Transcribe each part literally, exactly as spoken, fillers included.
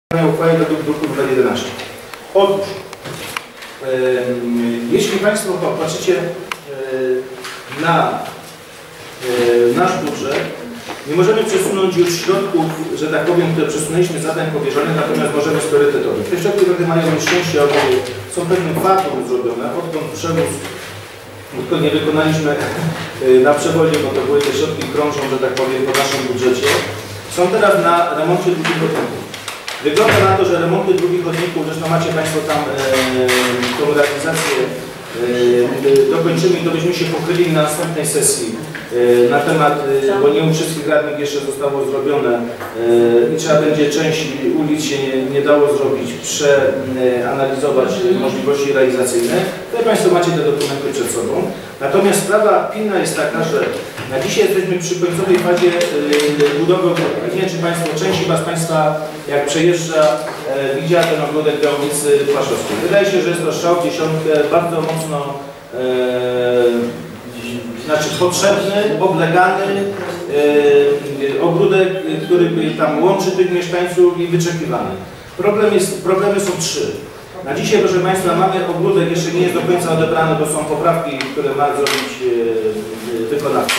uchwały do druku numer jedenaście. Otóż, e, jeśli Państwo popatrzycie e, na e, nasz budżet, nie możemy przesunąć już środków, że tak powiem, które przesunęliśmy z zadań powierzonych, natomiast możemy priorytetować. Te środki, które mają nieszczęście, są pewnym fatum zrobione, odkąd przewóz, tylko nie wykonaliśmy na przewozie, bo to były te środki krążą, że tak powiem, po naszym budżecie. Są teraz na remoncie drugich chodników. Wygląda na to, że remonty drugich chodników, zresztą macie Państwo tam e, tą realizację, e, dokończymy i to byśmy się pochyli na następnej sesji e, na temat, e, bo nie u wszystkich radnych jeszcze zostało zrobione e, i trzeba będzie część ulic się nie, nie dało zrobić, przeanalizować e, możliwości realizacyjne. Tutaj Państwo macie te dokumenty przed sobą. Natomiast sprawa pilna jest taka, że na dzisiaj jesteśmy przy końcowej fazie yy, budowy ogrodu. Nie wiem, czy Państwo, część chyba z Państwa, jak przejeżdża, yy, widziała ten ogródek w Gałąznicy Płaszczowskiej. Wydaje się, że jest to strzał w dziesiątkę, bardzo mocno yy, znaczy potrzebny, oblegany yy, ogródek, który tam łączy tych mieszkańców i wyczekiwany. Problem jest, problemy są trzy. Na dzisiaj, proszę Państwa, mamy ogródek, jeszcze nie jest do końca odebrany, bo są poprawki, które ma zrobić e, wykonawca.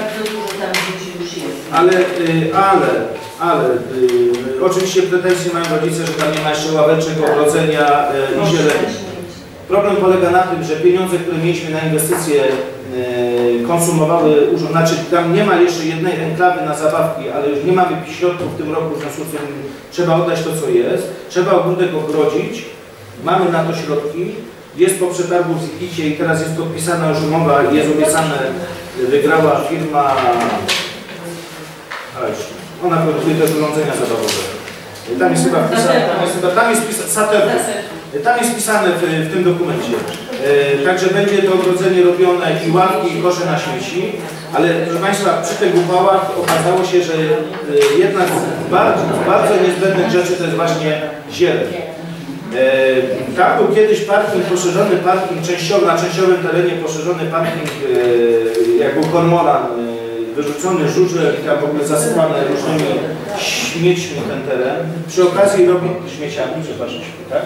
Ale, e, ale, ale, e, oczywiście pretensje mają rodzice, że tam nie ma jeszcze ławeczek, ogrodzenia e, i zieleni. Problem polega na tym, że pieniądze, które mieliśmy na inwestycje, e, konsumowały urząd, znaczy tam nie ma jeszcze jednej enklawy na zabawki, ale już nie mamy środków w tym roku, w związku z tym trzeba oddać to, co jest. Trzeba ogródek ogrodzić. Mamy na to środki, jest po przetargu w Zikicie i teraz jest podpisana już umowa i jest obiecane, wygrała firma, ona produkuje też urządzenia zabawowe. Tam jest chyba wpisane, tam jest, chyba, tam jest pisane, tam jest pisane w, w tym dokumencie. E, także będzie to ogrodzenie robione i ławki i kosze na śmieci, ale proszę Państwa, przy tych uchwałach okazało się, że jedna z bardzo, bardzo niezbędnych rzeczy to jest właśnie zieleń. E, tak był kiedyś parking, poszerzony parking, częściowy, na częściowym terenie poszerzony parking, e, jak był kormoran, e, wyrzucony żużel i tam w ogóle zasypane różnymi śmiećmi ten teren. Przy okazji robi śmieciami, przepraszam, tak?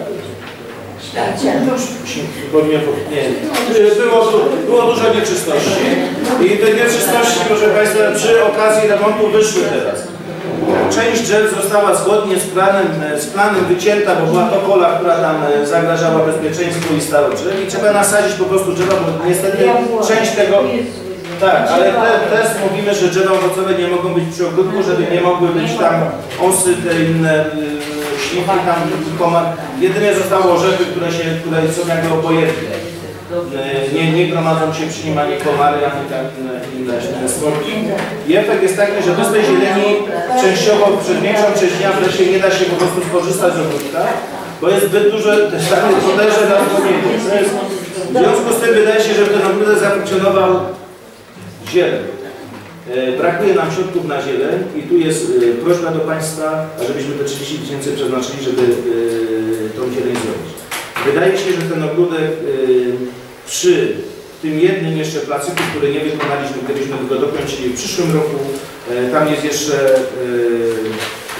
Bo nie, nie. Było, było dużo nieczystości i te nieczystości, proszę Państwa, przy okazji remontu wyszły teraz. Część drzew została zgodnie z planem, z planem wycięta, bo była to pola, która tam zagrażała bezpieczeństwu i stało drzew i trzeba nasadzić po prostu drzewa, bo niestety część tego... Tak, ale te, też mówimy, że drzewa owocowe nie mogą być przy ogródku, żeby nie mogły być tam osy, te inne śliwki tam, komar. Jedynie zostało orzechy, które, się, które są jakby obojętne. Nie, nie gromadzą się przy nim ani komary, ani tam inne, inne, inne smoki. I efekt jest taki, że bez tej zieleni częściowo przez większą część dnia wreszcie nie da się po prostu skorzystać z ogródka, bo jest zbyt duże podejrze na odwodnienie. W związku z tym wydaje się, że ten ogródek zafunkcjonował zieleń. Brakuje nam środków na zieleń i tu jest prośba do Państwa, żebyśmy te trzydzieści tysięcy przeznaczyli, żeby tą zieleń zrobić. Wydaje się, że ten ogródek yy, przy tym jednym jeszcze placyku, który nie wykonaliśmy, kiedyśmy go dokończyli w przyszłym roku, yy, tam jest jeszcze yy,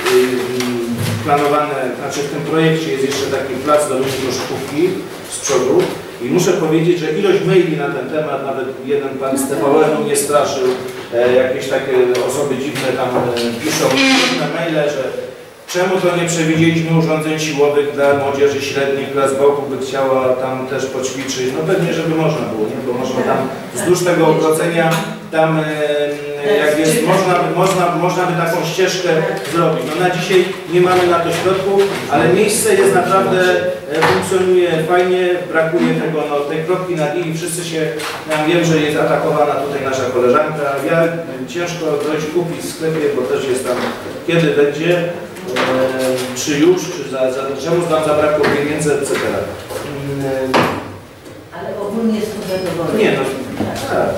yy, planowane, znaczy w tym projekcie jest jeszcze taki plac do ludzi koszykówki z przodu i muszę powiedzieć, że ilość maili na ten temat, nawet jeden pan z T V N-u mnie straszył, yy, jakieś takie osoby dziwne tam yy, piszą na maile, że czemu to nie przewidzieliśmy urządzeń siłowych dla młodzieży średniej, która z boku by chciała tam też poćwiczyć? No pewnie, żeby można było, nie? Bo można tam wzdłuż tego ogrodzenia, tam e, jak jest, można, można, można by taką ścieżkę zrobić. No na dzisiaj nie mamy na to środków, ale miejsce jest naprawdę, e, funkcjonuje fajnie, brakuje tego, no, tej kropki nad i wszyscy się, ja wiem, że jest atakowana tutaj nasza koleżanka. Ja ciężko dojść kupić w sklepie, bo też jest tam, kiedy będzie. E, czy już, czy za, za czemu nam zabrakło pieniędzy, et cetera. E, Ale ogólnie jest to zadowolenie. Nie, no. Tak.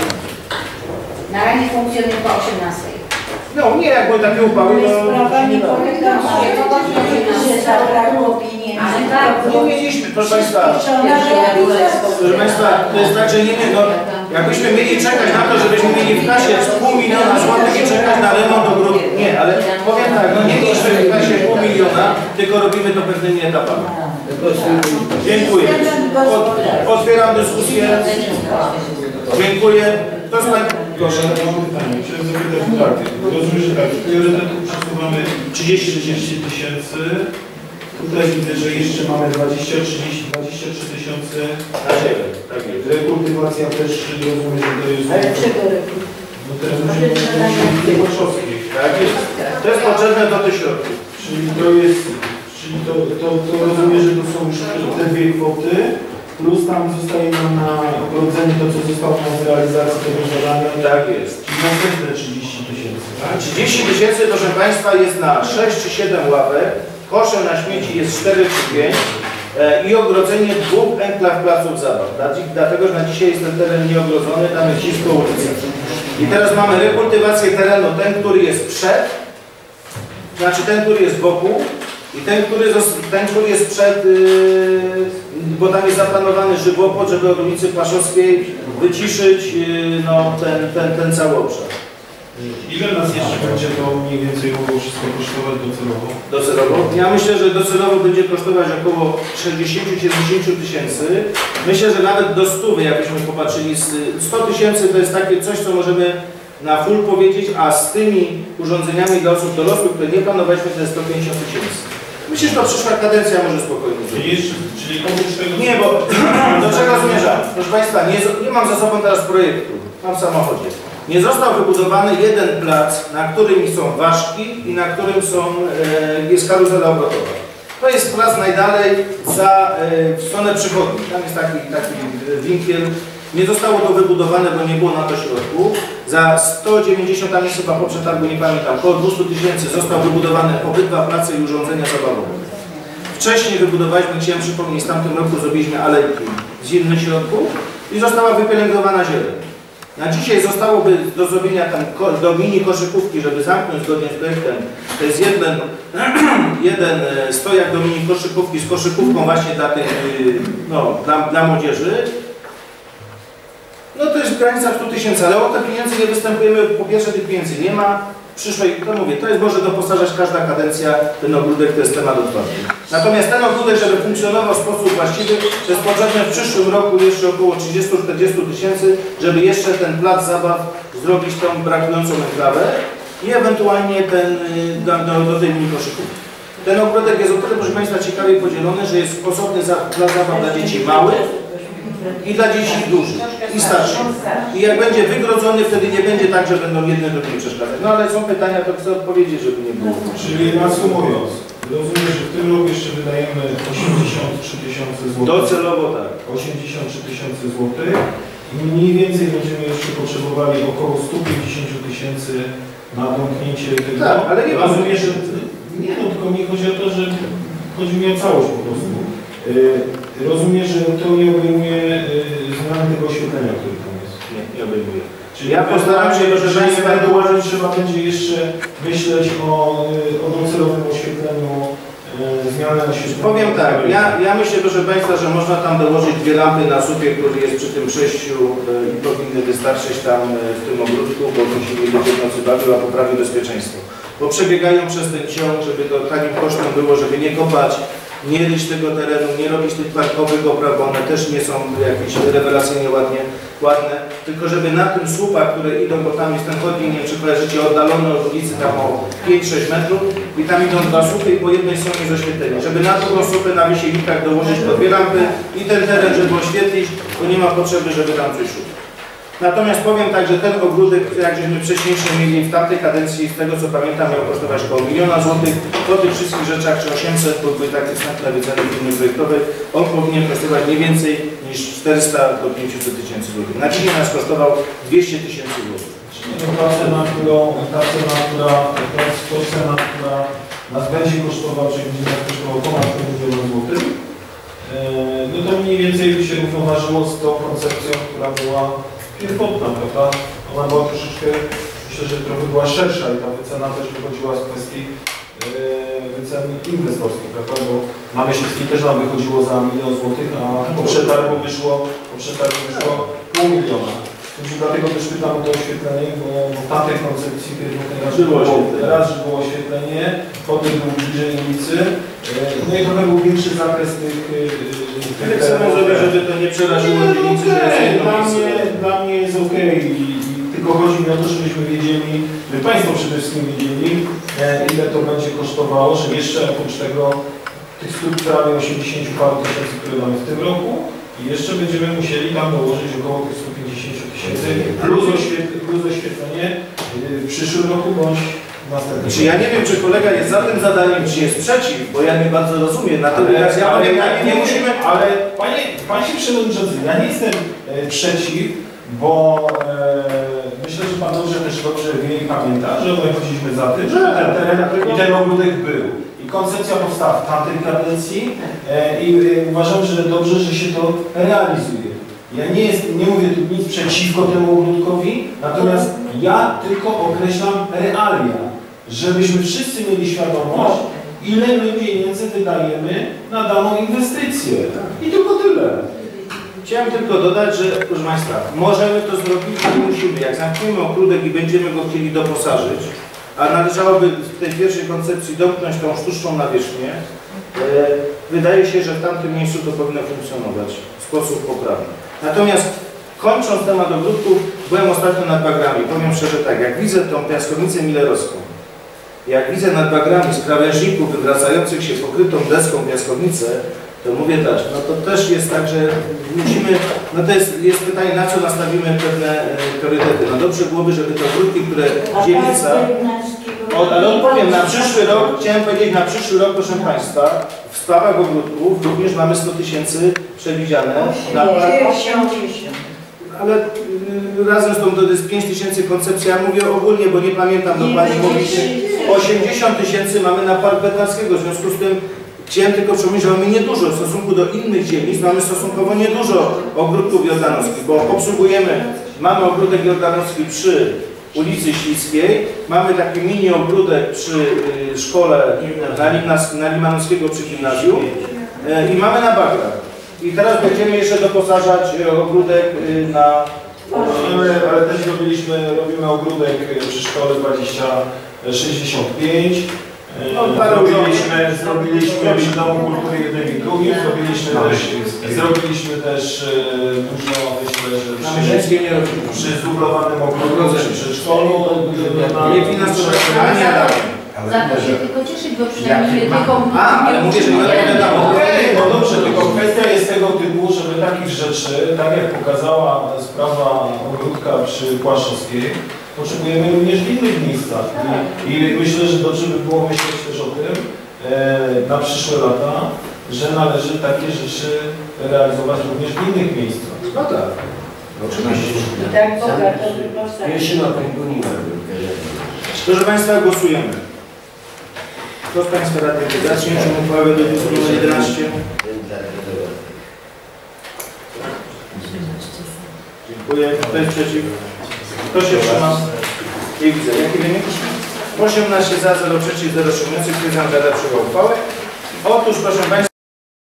Na razie funkcjonuje po osiemnastej. No nie, jak były takie upały, to... Sprawa nie polega na tym, że zabrakło pieniędzy. Nie mieliśmy, proszę Państwa. Proszę Państwa, to jest tak, że nie wiem, no, Jakbyśmy mieli czekać na to, żebyśmy mieli w kasie pół miliona złotych i czekać na remont ogródku. Nie, ale powiem tak, no nie mieliśmy w kasie pół miliona, tylko robimy to pewnymi etapami. Dziękuję. Od, otwieram dyskusję. Dziękuję. Kto z Państwa? Proszę, mam pytanie. Chciałem zapytać tak. Rozumiem, że tak, z priorytetu przesuwamy trzydzieści tysięcy. Tutaj widzę, że jeszcze mamy dwadzieścia, trzydzieści, dwadzieścia trzy tysiące Na ziemię. Tak jest. Rekultywacja też rozumiem, że to jest... Ale czego roku? No teraz musimy Warszawskiej. Tak jest. To jest potrzebne do tych środków. Czyli to jest... Czyli to, to, to rozumiem, że to są już te dwie kwoty. Plus tam zostaje nam na ogrodzenie to, co zostało nam z realizacji tego zadania. Tak jest. Czyli następne trzydzieści tysięcy, tak? trzydzieści tysięcy, proszę Państwa, jest na sześć czy siedem ławek, kosze na śmieci jest cztery czy pięć e, i ogrodzenie dwóch enklaw placów zabaw. Dlatego, że na dzisiaj jest ten teren nieogrodzony, tam jest blisko ulicy. I teraz mamy rekultywację terenu, ten, który jest przed, znaczy ten, który jest wokół i ten, który, ten, który jest przed, yy, bo tam jest zaplanowany żywopłot, żeby od ulicy Płaszowskiej wyciszyć yy, no, ten, ten, ten cały obszar. Ile nas jeszcze będzie to mniej więcej mogło wszystko kosztować docelowo? Docelowo? Ja myślę, że docelowo będzie kosztować około sześćdziesiąt do siedemdziesięciu tysięcy. Myślę, że nawet do stu, jakbyśmy popatrzyli, sto tysięcy to jest takie coś, co możemy na full powiedzieć, a z tymi urządzeniami dla osób dorosłych, które nie planowaliśmy, to jest sto pięćdziesiąt tysięcy. Myślę, że to przyszła kadencja może spokojnie. Czyli, jeszcze, czyli oprócz tego... Nie, bo do czego zmierzam? Proszę Państwa, nie, nie mam za sobą teraz projektu, mam w samochodzie. Nie został wybudowany jeden plac, na którym są ważki i na którym są, e, jest karuzela obrotowa. To jest plac najdalej za, e, w stronę przychodni. Tam jest taki, taki winkiel. Nie zostało to wybudowane, bo nie było na to środków. Za sto dziewięćdziesiąt, tam jest chyba po przetargu, nie pamiętam, około dwieście tysięcy został wybudowany obydwa place i urządzenia zabawowe. Wcześniej wybudowaliśmy, chciałem przypomnieć, w tamtym roku zrobiliśmy alejki z innych środków i została wypielęgnowana zieleń. Na dzisiaj zostałoby do zrobienia tam do mini koszykówki, żeby zamknąć zgodnie z projektem. To jest jeden, jeden stojak do mini koszykówki z koszykówką właśnie dla tych, no, dla, dla młodzieży. No to jest w granicach stu tysięcy, ale o te pieniądze nie występujemy. Po pierwsze tych pieniędzy nie ma. Przyszłej, to mówię, to jest może doposażać każda kadencja, ten ogródek to jest temat otwarty. Natomiast ten ogródek, żeby funkcjonował w sposób właściwy, to jest potrzebne w przyszłym roku jeszcze około trzydziestu do czterdziestu tysięcy, żeby jeszcze ten plac zabaw zrobić tą brakującą enklawę i ewentualnie ten do, do, do tej mini koszykówki. Ten ogródek jest o tyle, proszę Państwa, ciekawie podzielony, że jest osobny za, plac zabaw dla dzieci małych i dla dzieci dużych i starszych. I jak będzie wygrodzony, wtedy nie będzie tak, że będą jedne drugim przeszkadzać. No ale są pytania, to chcę odpowiedzieć, żeby nie było. Czyli reasumując, rozumiem, że w tym roku jeszcze wydajemy osiemdziesiąt trzy tysiące złotych. Docelowo tak. osiemdziesiąt trzy tysiące złotych. I mniej więcej będziemy jeszcze potrzebowali około stu pięćdziesięciu tysięcy na domknięcie tego. Tak, ale nie ma. Rozumiem, że nie, no, tylko mi chodzi o to, że chodzi mi o całość po prostu. Yy, rozumiem, że to nie obejmuje yy, zmiany tego oświetlenia, które tam jest. Nie, nie obejmuje. Czyli ja postaram się, że Państwa ewentualnie trzeba będzie jeszcze myśleć o, o docelowym oświetleniu, yy, zmiany oświetlenia. Powiem tak, ja, ja myślę, proszę Państwa, że można tam dołożyć dwie lampy na słupie, który jest przy tym przejściu i yy, powinny wystarczyć tam yy, w tym ogródku, bo to się nie będzie w nocy bawił, a poprawi bezpieczeństwo. Bo przebiegają przez ten ciąg, żeby to takim kosztem było, żeby nie kopać, nie ryć tego terenu, nie robić tych parkowych opraw, bo one też nie są jakieś rewelacyjnie ładnie, ładne, tylko żeby na tym słupach, które idą, bo tam jest ten chodnik, nie wiem, czy kojarzycie, oddalony od ulicy tam o pięć sześć metrów i tam idą dwa słupy i po jednej stronie jest oświetlenie. Żeby na drugą słupę na wysielikach dołożyć po dwie lampy i ten teren, żeby oświetlić, to nie ma potrzeby, żeby tam coś szło. Natomiast powiem tak, że ten ogródek, jak żeśmy wcześniejszy mieli w tamtej kadencji, z tego co pamiętam, miał kosztować około miliona złotych. Po tych wszystkich rzeczach, czy osiemset, bo były takie wstępne wyceny firmy projektowej, on powinien kosztować nie więcej niż czterysta do pięciuset tysięcy złotych. Na dzisiaj nas kosztował dwieście tysięcy złotych. Czyli to ta cena, którą, ta cena, która, to cena, która nas będzie kosztować, czyli będzie nas kosztował ponad pół miliona złotych, no to mniej więcej by się równoważyło z tą koncepcją, która była pierwotna, prawda? Ona była troszeczkę, myślę, że trochę była szersza i ta wycena też wychodziła z kwestii yy, wycen inwestorskich, prawda? Bo na Myśliwskiej też nam wychodziło za milion złotych, a po przetargu wyszło, po przetargu wyszło pół miliona. Także dlatego też pytam o to oświetlenie, bo w tamtej koncepcji tej raz Było było, oświetlenie. raz, że było oświetlenie, potem był bliżej ulicy, no i trochę był większy zakres tych... tych Tak samo zrobię, żeby to nie przeraziło dzielnicy, że jest Nie, jedno dla miejsce. mnie, dla mnie jest okej. I, i tylko chodzi mi o to, żebyśmy wiedzieli, żeby Państwo przede wszystkim wiedzieli, e, ile to będzie kosztowało, że jeszcze oprócz tego tych stóp prawie osiemdziesiąt paru tysięcy, które mamy w tym roku, i jeszcze będziemy musieli tam dołożyć około tych stu pięćdziesięciu tysięcy plus, oświet, plus oświetlenie w przyszłym roku bądź w następnym. Czy ja nie wiem, czy kolega jest za tym zadaniem, czy jest przeciw, bo ja nie bardzo rozumiem. Natomiast ja powiem, ja nie, nie musimy... Ale panie, panie przewodniczący, ja nie jestem e, przeciw, bo e, myślę, że pan dobrze też dobrze wie i pamięta, że my chodziliśmy za tym, że ten teren i ten ogródek był. I koncepcja powstała w tamtej kadencji e, i e, uważam, że dobrze, że się to realizuje. Ja nie, jest, nie mówię tu nic przeciwko temu ogródkowi, natomiast ja tylko określam realia, żebyśmy wszyscy mieli świadomość, ile my pieniędzy wydajemy na daną inwestycję. I tylko tyle. Chciałem tylko dodać, że proszę Państwa, możemy to zrobić, nie musimy. Jak zamkniemy ogródek i będziemy go chcieli doposażyć, a należałoby w tej pierwszej koncepcji domknąć tą sztuczną nawierzchnię, e, wydaje się, że w tamtym miejscu to powinno funkcjonować w sposób poprawny. Natomiast kończąc temat ogródków, byłem ostatnio nad bagrami. Powiem szczerze tak, jak widzę tą piaskownicę millerowską, jak widzę nad bagrami z krawężników wywracających się pokrytą deską piaskownicę, to mówię tak, no to też jest tak, że musimy, no to jest, jest pytanie, na co nastawimy pewne e, priorytety. No dobrze byłoby, żeby te ogródki, które dzielnica... O, ale odpowiem, na przyszły rok, chciałem powiedzieć, na przyszły rok, proszę Państwa, w sprawach ogródków również mamy sto tysięcy przewidziane. Na, ale y, razem z tą to jest pięć tysięcy koncepcji, ja mówię ogólnie, bo nie pamiętam dokładnie, mówiliśmy osiemdziesiąt tysięcy mamy na Park Bednarskiego, w związku z tym chciałem tylko przypomnieć, że mamy niedużo w stosunku do innych dzielnic, mamy stosunkowo niedużo ogródków jordanowskich, bo obsługujemy, mamy ogródek jordanowski przy ulicy Ślickiej, mamy taki mini ogródek przy y, szkole na, Limnas, na Limanowskiego przy gimnazjum y, i mamy na Bagrach. I teraz będziemy jeszcze doposażać y, ogródek y, na... Ale, ale też robiliśmy, robimy ogródek przy szkole dwadzieścia sześćdziesiąt pięć. No, parę zrobiliśmy, zrobiliśmy przy Domu Kultury jednym i drugim, zrobiliśmy też, zrobiliśmy też dużo, myślę, że przy, przy zdublowanym ogródku, przy przedszkolu. Nie finansowanie, ale... Za to się tylko cieszyć, bo przynajmniej nie tylko... A, ale mówię, że nie odpowiadamy. Okej, no dobrze, tylko kwestia jest tego typu, żeby takich rzeczy, tak jak pokazała sprawa ogródka przy Płaszczowskiej, potrzebujemy również w innych miejscach. I, I myślę, że dobrze by było myśleć też o tym e, na przyszłe lata, że należy takie rzeczy realizować również w innych miejscach. No tak, oczywiście. I tak bogato wyposażenie. Jeszcze na rynku nie ma. Proszę Państwa, głosujemy. Kto z Państwa radnych zacznie, czy uchwałę do numer jedenaście? Dziękuję. Kto jest przeciw? Kto się wstrzymał? Nie widzę. Jaki wynik? osiemnaście za, zero przeciw, zero wstrzymujących. Stwierdzam, że Rada przyjęła uchwałę. Otóż, proszę Państwa,